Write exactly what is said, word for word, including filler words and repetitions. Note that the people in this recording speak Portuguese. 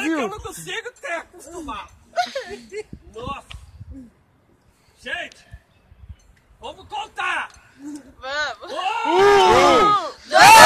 viu? Eu não consigo ter acostumado. Nossa. Gente, vamos contar. Vamos. Um, dois,